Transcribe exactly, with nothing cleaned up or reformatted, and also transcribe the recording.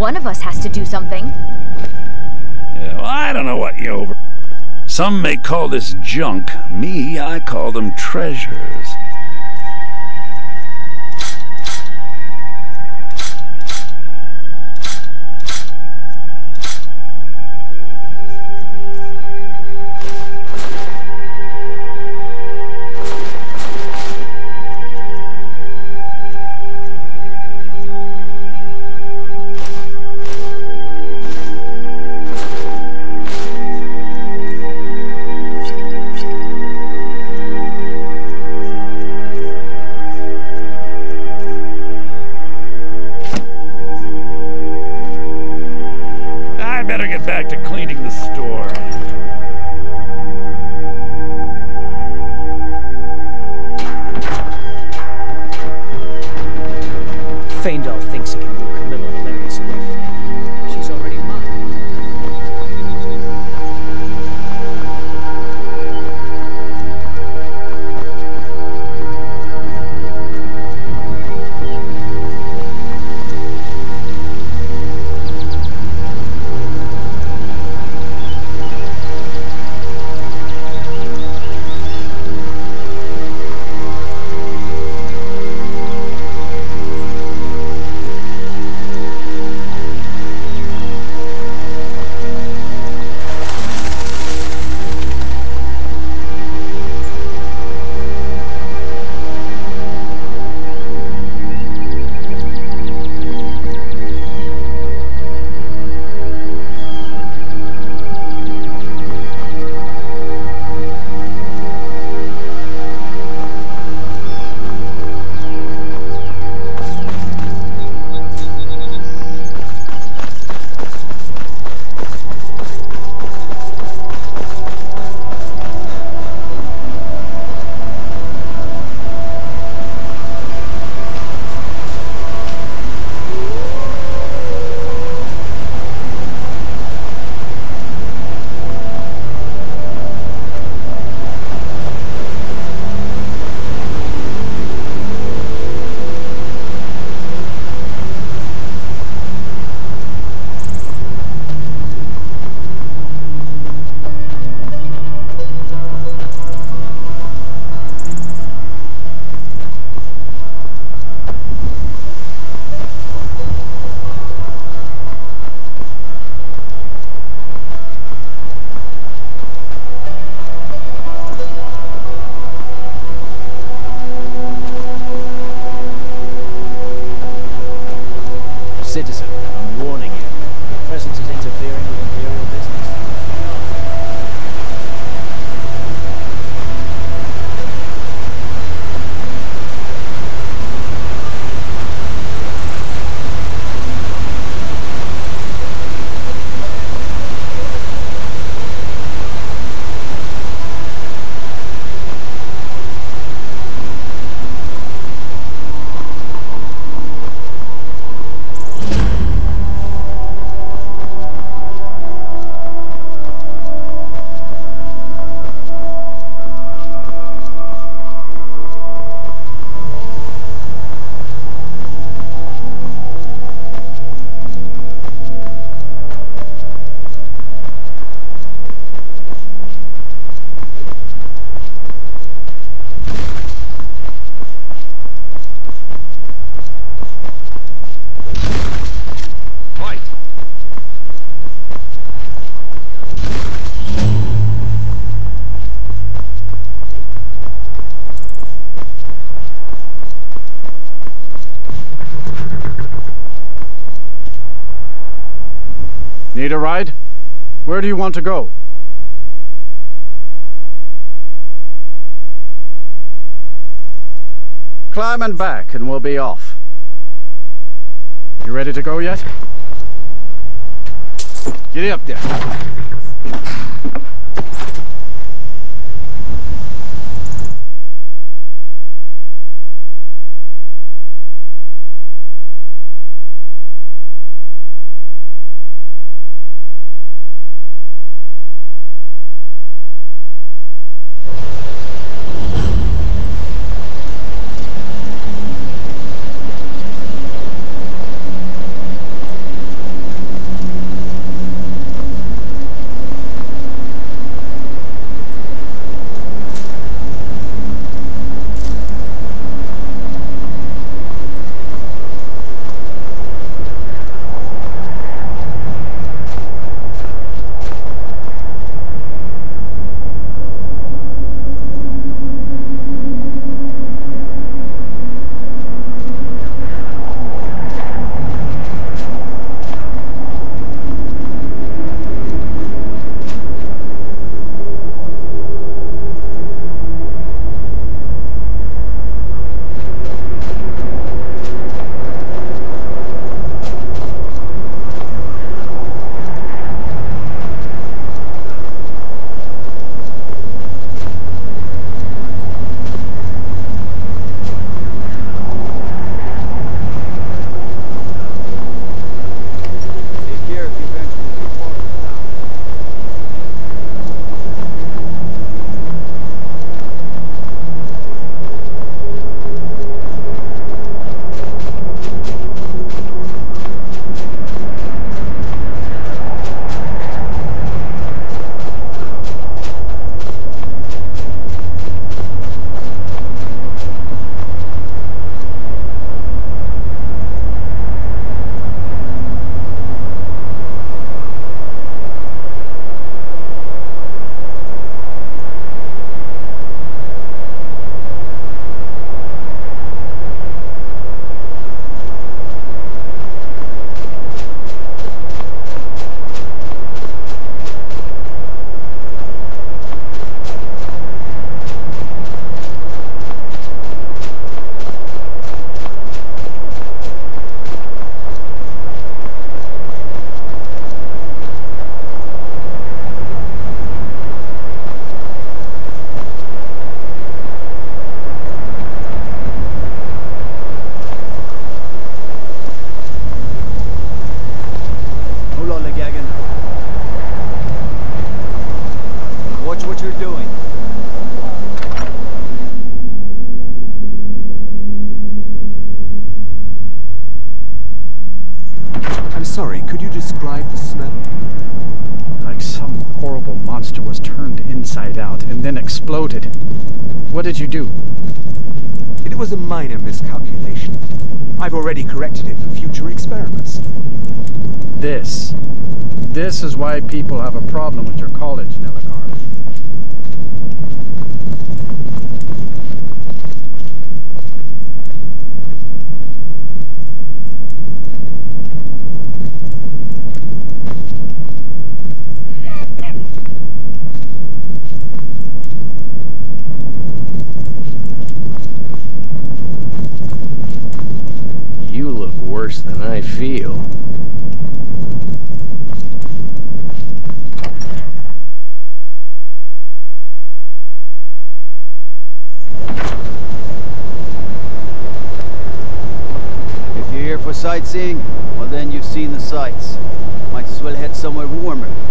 One of us has to do something. Yeah, well, I don't know what you over... Some may call this junk. Me, I call them treasures. Back to cleaning the store. Faendal thinks he can move Camilla Valerius away from me. She's already mine. Citizen, I'm warning you. Your presence is interfering with Imperial business. Need a ride? Where do you want to go? Climb and back and we'll be off. You ready to go yet? Get up there. what you're doing. I'm sorry, could you describe the smell? Like some horrible monster was turned inside out and then exploded. What did you do? It was a minor miscalculation. I've already corrected it for future experiments. This. This is why people have a problem with your college, Nelagar. You look worse than I feel. If you're here for sightseeing, well then you've seen the sights. Might as well head somewhere warmer.